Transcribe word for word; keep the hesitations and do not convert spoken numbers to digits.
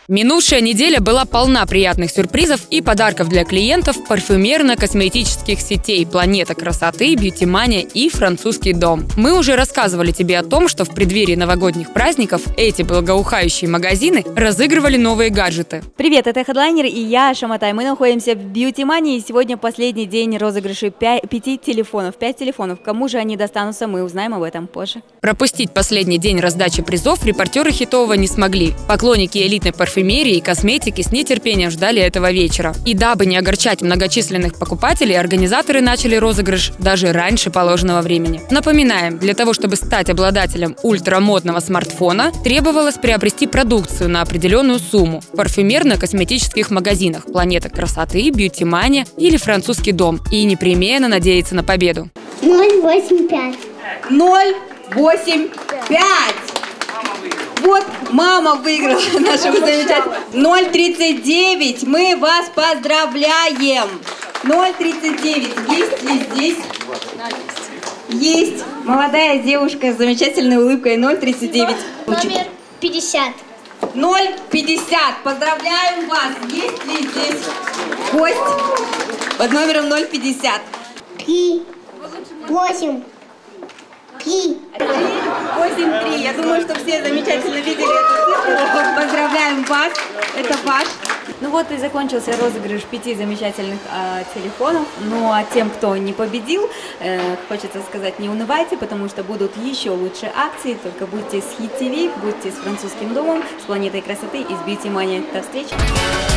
Минувшая неделя была полна приятных сюрпризов и подарков для клиентов парфюмерно-косметических сетей «Планета красоты», «Бьюти-мания» и «Французский дом». Мы уже рассказывали тебе о том, что в преддверии новогодних праздников эти благоухающие магазины разыгрывали новые гаджеты. Привет, это Хедлайнер и я, Шаматай. Мы находимся в «Бьюти-мании», и сегодня последний день розыгрыши пяти телефонов. Пять телефонов. Кому же они достанутся, мы узнаем об этом позже. Пропустить последний день раздачи призов репортеры Хитового не смогли. Поклонники элитной парфюмерии и косметики с нетерпением ждали этого вечера. И дабы не огорчать многочисленных покупателей, организаторы начали розыгрыш даже раньше положенного времени. Напоминаем, для того, чтобы стать обладателем ультрамодного смартфона, требовалось приобрести продукцию на определенную сумму в парфюмерно-косметических магазинах «Планета красоты», «Бьюти-мания» или «Французский дом» и непременно надеяться на победу. ноль восемь пять. ноль восемь пять. Вот мама выиграла нашего замечательного. ноль тридцать девять. Мы вас поздравляем. ноль тридцать девять. Есть ли здесь? Есть. Молодая девушка с замечательной улыбкой. ноль тридцать девять. Номер пятьдесят. ноль пятьдесят. Поздравляем вас. Есть ли здесь гость под номером ноль пятьдесят? Три. Восемь. Три. восемь три. Я думаю, что все замечательно видели эту цифру. Поздравляем вас. Это ваш. Ну вот и закончился розыгрыш пяти замечательных э, телефонов. Ну а тем, кто не победил, э, хочется сказать, не унывайте, потому что будут еще лучшие акции. Только будьте с Хит ТВ, будьте с Французским домом, с Планетой красоты и с Бьюти-мания. До встречи!